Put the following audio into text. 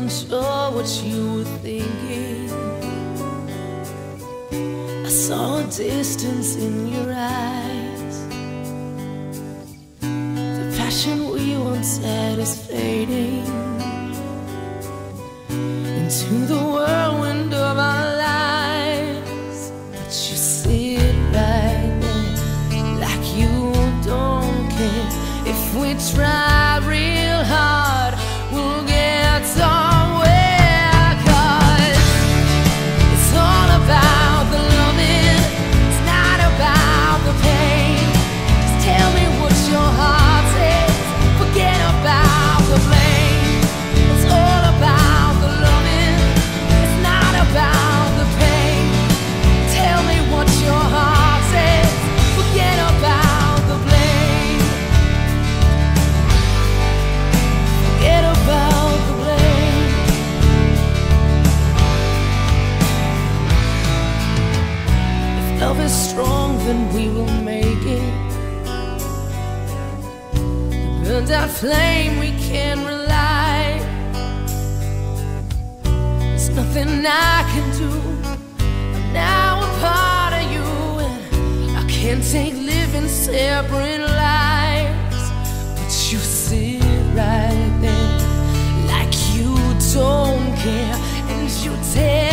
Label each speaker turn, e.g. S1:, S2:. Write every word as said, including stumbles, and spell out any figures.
S1: wasn't sure what you were thinking. I saw a distance in your eyes. The passion we once had is fading into the whirlwind of our lives. But you sit right there like you don't care. If we try real hard, we'll get somewhere. 'Cause it's all about the loving, it's not about the pain. Just tell me what your heart says, forget about the blame. It's all about the loving, it's not about the pain. Tell me what your heart says, forget about the blame. Forget about the blame. If love is strong, then we will make it. The burned out flame we can rely. There's nothing I can do. I'm now a part of you, and I can't take living separate lives. But you sit right there like you don't care, and you tell